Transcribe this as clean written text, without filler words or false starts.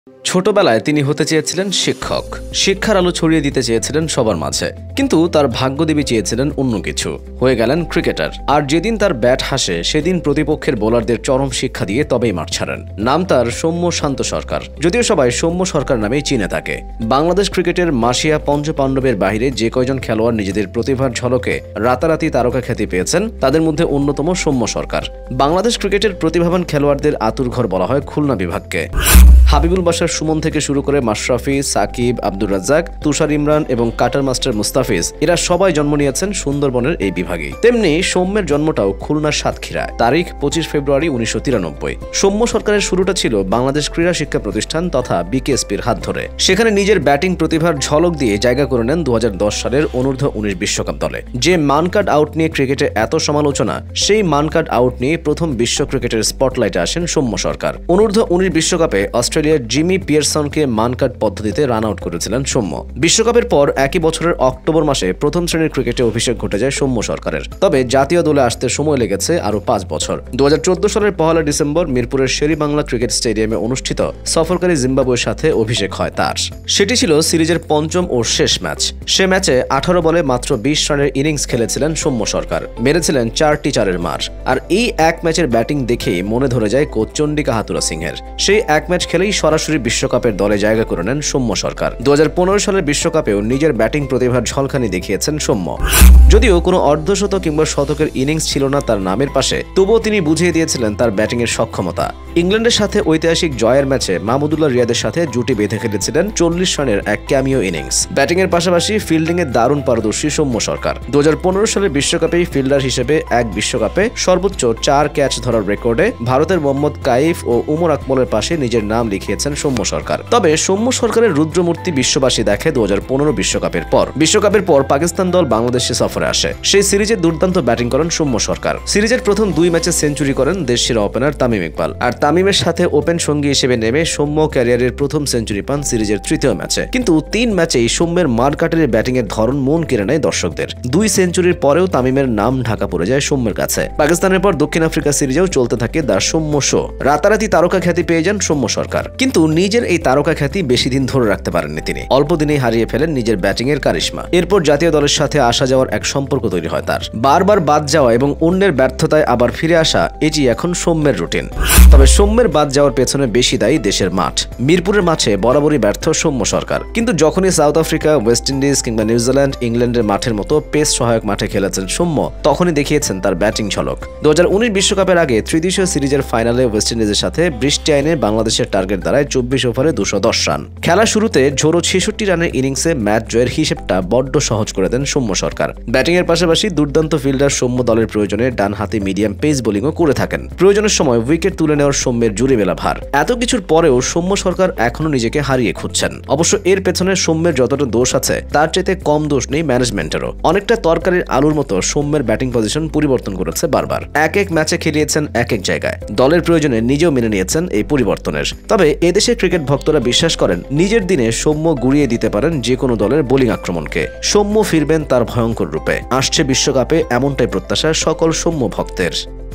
ছোটবেলায় তিনি হতে চেয়েছিলেন শিক্ষক। শিক্ষার আলো ছড়িয়ে দিতে চেয়েছিলেন সবার মাঝে, কিন্তু তার ভাগ্যদেবী চেয়েছিলেন অন্য কিছু। হয়ে গেলেন ক্রিকেটার। আর যেদিন তার ব্যাট হাসে সেদিন প্রতিপক্ষের বোলারদের চরম শিক্ষা দিয়ে তবেই মাঠ ছাড়েন। নাম তার সৌম্য শান্ত সরকার, যদিও সবাই সৌম্য সরকার নামেই চিনে থাকে। বাংলাদেশ ক্রিকেটের মাসিয়া পঞ্চপাণ্ডবের বাইরে যে কয়জন খেলোয়াড় নিজেদের প্রতিভার ঝলকে রাতারাতি তারকা খ্যাতি পেয়েছেন তাদের মধ্যে অন্যতম সৌম্য সরকার। বাংলাদেশ ক্রিকেটের প্রতিভাবান খেলোয়াড়দের আতুরঘর বলা হয় খুলনা বিভাগকে। হাবিবুল বাশার সুমন থেকে শুরু করে মাশরাফি, সাকিব, আব্দুর রাজ্জাক, তুষার ইমরান এবং কাটার মাস্টার মুস্তাফিজ এরা সবাই জন্ম নিয়েছেন সুন্দরবনের এই বিভাগে। তেমনি সৌম্যের জন্মটাও খুলনার সাতক্ষীরায়, তারিখ 25 ফেব্রুয়ারি 1993। সৌম্য সরকারের শুরুটা ছিল বাংলাদেশ ক্রীড়া শিক্ষা প্রতিষ্ঠান তথা বিকেএসপির হাত ধরে। সেখানে নিজের ব্যাটিং প্রতিভার ঝলক দিয়ে জায়গা করে নেন 2010 সালের অনূর্ধ্ব-19 বিশ্বকাপ দলে। যে মান কাট আউট নিয়ে ক্রিকেটে এত সমালোচনা, সেই মান কাট আউট নিয়ে প্রথম বিশ্ব ক্রিকেটের স্পটলাইটে আসেন সৌম্য সরকার। অনূর্ধ্ব-19 বিশ্বকাপে অস্ট্রেলিয়ার জিমি পিয়ারসনকে মান কাট পদ্ধতিতে রান আউট করেছিলেন সৌম্য। বিশ্বকাপের পর একই বছরের অক্টোবর মাসে প্রথম শ্রেণীর ক্রিকেটে অভিষেক ঘটে যায় সৌম্য সরকারের। তবে জাতীয় দলে আসতে সময় লেগেছে আরও 5 বছর। 2014 সালের 1 ডিসেম্বর মিরপুরের শেরেবাংলা ক্রিকেট স্টেডিয়ামে অনুষ্ঠিত সফরকারী জিম্বাবুয়ের সাথে অভিষেক হয় তার। সেটি ছিল সিরিজের পঞ্চম ও শেষ ম্যাচ। সে ম্যাচে 18 বলে মাত্র 20 রানের ইনিংস খেলেছিলেন সৌম্য সরকার, মেরেছিলেন 4টি চারের মার। আর এই এক ম্যাচের ব্যাটিং দেখেই মনে ধরে যায় কোচ চন্ডিকা হাতুড়া সিংহের। সেই এক ম্যাচ খেলেই সরাসরি বিশ্বকাপের দলে জায়গা করে নেন সৌম্য সরকার। 2015 সালের বিশ্বকাপেও নিজের ব্যাটিং প্রতিভার ঝলকানি দেখিয়েছেন সৌম্য। যদিও কোনো অর্ধশত কিংবা শতকের ইনিংস ছিল না তার নামের পাশে, তবুও তিনি বুঝিয়ে দিয়েছিলেন তার ব্যাটিংয়ের সক্ষমতা। ইংল্যান্ডের সাথে ঐতিহাসিক জয়ের ম্যাচে মাহমুদুল্লাহ রিয়াদের সাথে জুটি বেঁধে খেলেছিলেন 40 রানের এক ক্যামিও ইনিংস। ব্যাটিংয়ের পাশাপাশি ফিল্ডিংয়ে দারুণ পারদর্শী সৌম্য সরকার। 2015 সালের বিশ্বকাপেই ফিল্ডার হিসেবে এক বিশ্বকাপে সর্বোচ্চ 4 ক্যাচ ধরার রেকর্ডে ভারতের মোহাম্মদ কাইফ ও উমর আকমলের পাশে নিজের নাম লিখিয়েছেন সৌম্য সরকার। তবে সৌম্য সরকারের রুদ্রমূর্তি বিশ্ববাসী দেখে 2015 বিশ্বকাপের পর। বিশ্বকাপের পর পাকিস্তান দল বাংলাদেশে সফরে আসে। সেই সিরিজে দুর্দান্ত ব্যাটিং করেন সৌম্য সরকার। সিরিজের প্রথম 2 ম্যাচে সেঞ্চুরি করেন দেশসেরা ওপেনার তামিম ইকবাল। আর তামিমের সাথে ওপেন সঙ্গী হিসেবে নেমে সৌম্য ক্যারিয়ারের প্রথম সেঞ্চুরি পান সিরিজের 3য় ম্যাচে। কিন্তু 3 ম্যাচেই সৌম্যের মারকাটের ব্যাটিংয়ের ধরন মন কেড়ে নেয় দর্শকদের। 2 সেঞ্চুরির পরেও তামিমের নাম ঢাকা পড়ে যায় সৌম্যের কাছে। পাকিস্তানের পর দক্ষিণ আফ্রিকা সিরিজেও চলতে থাকে দ্য সৌম্য শো। রাতারাতি তারকা খ্যাতি পেয়ে যান সৌম্য সরকার। কিন্তু নিজের এই তারকা খ্যাতি বেশি দিন ধরে রাখতে পারেননি তিনি। অল্প দিনেই হারিয়ে ফেলেন নিজের ব্যাটিংয়ের কারিশমা। এরপর জাতীয় দলের সাথে আসা যাওয়ার এক সম্পর্ক তৈরি হয় তার। বারবার বাদ যাওয়া এবং অন্যের ব্যর্থতায় আবার ফিরে আসা, এটি এখন সৌম্যের রুটিন। তবে সৌম্যের বাদ যাওয়ার পেছনে বেশি দায়ী দেশের মাঠ। মিরপুরের মাঠে বরাবরই ব্যর্থ সৌম্য সরকার। কিন্তু যখনই সাউথ আফ্রিকা, ওয়েস্ট ইন্ডিজ কিংবা নিউজিল্যান্ড, ইংল্যান্ডের মাঠের মতো পেস সহায়ক মাঠে খেলেছেন সৌম্য, তখনই দেখিয়েছেন তার ব্যাটিং ঝলক। 2019 বিশ্বকাপের আগে ত্রিদেশীয় সিরিজের ফাইনালে ওয়েস্ট ইন্ডিজের সাথে বৃষ্টি আইনে বাংলাদেশের টার্গেট দাঁড়ায় 24 ওভারে 210 রান। খেলা শুরুতে ঝোড়ো 66 রানের ইনিংসে ম্যাচ জয়ের হিসেবটা বড্ড সহজ করে দেন সৌম্য সরকার। ব্যাটিংয়ের পাশাপাশি দুর্দান্ত ফিল্ডার সৌম্য দলের প্রয়োজনে ডানহাতি মিডিয়াম পেস বোলিংও করে থাকেন। প্রয়োজনের সময় উইকেট তুলে নেওয়ার সৌম্যের জুড়ে মেলা ভার। এত কিছুর পরেও সৌম্য সরকার এখনো নিজেকে হারিয়ে খুঁজছেন। অবশ্য এর পেছনে সৌম্যের যতটা দোষ আছে তার চাইতে কম দোষ নেই ম্যানেজমেন্টেরও। অনেকটা তরকারির আলুর মতো সৌম্যের ব্যাটিং পজিশন পরিবর্তন করেছে বারবার। এক ম্যাচে খেলিয়েছেন এক জায়গায়। দলের প্রয়োজনে নিজেও মেনে নিয়েছেন এই পরিবর্তনের। তবে এদেশের ক্রিকেট ভক্তরা বিশ্বাস করেন নিজের দিনে সৌম্য গুড়িয়ে দিতে পারেন যে কোনো দলের বোলিং আক্রমণকে। সৌম্য ফিরবেন তার ভয়ঙ্কর রূপে। আসছে বিশ্বকাপে এমনটাই প্রত্যাশা সকল সৌম্য ভক্তের।